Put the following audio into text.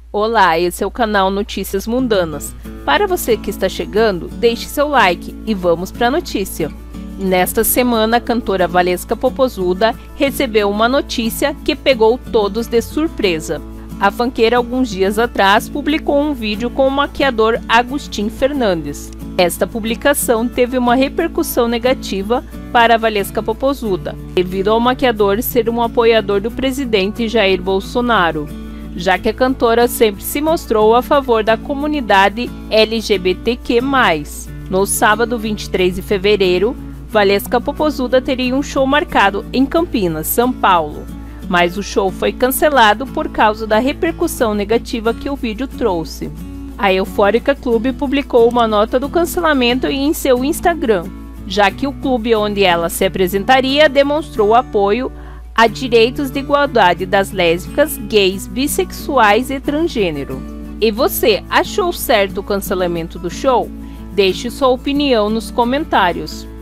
Olá, esse é o canal Notícias Mundanas. Para você que está chegando, deixe seu like e vamos para a notícia. Nesta semana, a cantora Valesca Popozuda recebeu uma notícia que pegou todos de surpresa. A funkeira, alguns dias atrás, publicou um vídeo com o maquiador Agustin Fernandes. Esta publicação teve uma repercussão negativa para Valesca Popozuda, devido ao maquiador ser um apoiador do presidente Jair Bolsonaro, já que a cantora sempre se mostrou a favor da comunidade LGBTQ+. No sábado 23 de fevereiro, Valesca Popozuda teria um show marcado em Campinas, São Paulo, mas o show foi cancelado por causa da repercussão negativa que o vídeo trouxe. A Eufórica Clube publicou uma nota do cancelamento em seu Instagram, já que o clube onde ela se apresentaria demonstrou apoio a direitos de igualdade das lésbicas, gays, bissexuais e transgênero. E você, achou certo o cancelamento do show? Deixe sua opinião nos comentários.